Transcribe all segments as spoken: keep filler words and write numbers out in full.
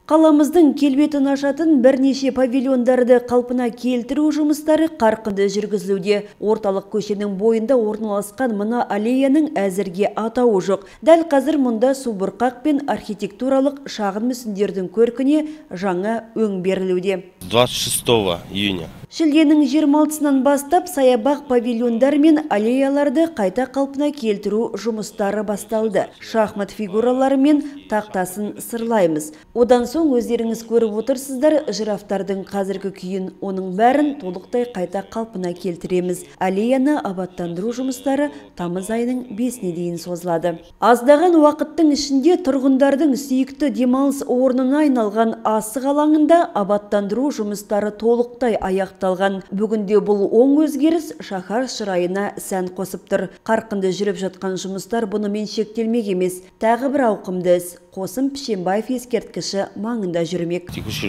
Қаламыздың келбетін ашатын бірнеше павильондарды қалпына келтіру жұмыстары қарқынды жүргізілуде. Орталық көшенің бойында орналасқан мына аллеяның әзірге атауы жоқ. Дәл қазір мұнда субұрқақ пен архитектуралық шағын мүсіндердің көркіне жаңа өң берілуде. двадцать шестого июня. Шілденің жиырма алтысынан бастап саябақ, павильондар мен аллеяларды қайта қалпына келтіру жұмыстары басталды. Шахмат фигуралары мен тақтасын сырлаймыз. Одан соң өздеріңіз көріп отырсыздар, жирафтардың қазіргі күйін, оның бәрін толықтай қайта қалпына келтіреміз. Аллеяны абаттандыру жұмыстары тамыз айының бесіне дейін созылады. Аздаған уақыттың ішінде тұрғындардың сүйікті демалыс орнына айналған асық алаңында абаттандыру жұмыстары толықтай аяқталған. Бүгінде бұл оң өзгеріс шаһар шырайына сән қосып тұр. Қарқынды жүріп жатқан жұмыстар бұнымен шектелмек емес. Тағы бір ауқымды іс. Қосым Пішембаев ескерткіші маңында жүрмек.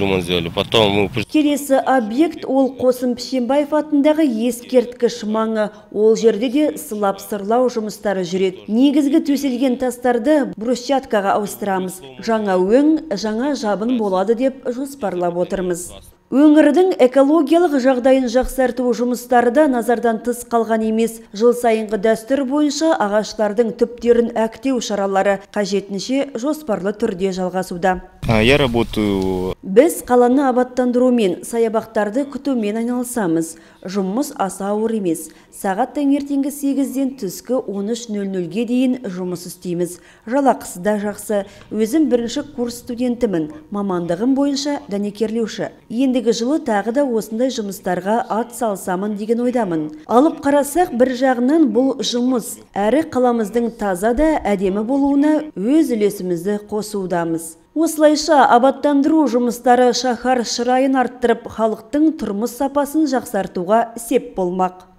Келесі объект ол Қосым Пішембаев атындағы ескерткіш маңы. Ол жерде де сылап сырлау жұмыстары жүреді. Негізгі төселген тастарды брусчаткаға ауыстырамыз. Жаңа өң, жаңа жабын болады деп жоспарлап отырмыз. Өңірдің экологиялық жағдайын жақсарту жұмыстары да назардан тыс қалған емес. Жыл сайынғы дәстүр бойынша ағаштардың түптерін әктеу шаралары қажетінше жоспарлы түрде жалғасуда. Я работаю. Біз қаланы абаттандырумен, саябақтарды күтумен айналысамыз. Жұмыс аса ауыр емес. Сағат таңертеңгі сегізден түскі он үш нөл нөлге дейін жұмыс істейміз. Жалақысы да жақсы. Өзім бірінші курс студентімін. Мамандығым бойынша дәнекерлеуші. Ендігі жылы тағы да осындай жұмыстарға ат салсамын деген ойдамын. Алып қарасақ, бір жағынан бұл жұмыс әрі қаламыздың таза да әдемі болуына өз үлесімізді қосудамыз. Осылайша абаттандыру жұмыстары шаһар шырайын арттырып, халықтың тұрмыс сапасын жақсартуға сеп болмақ.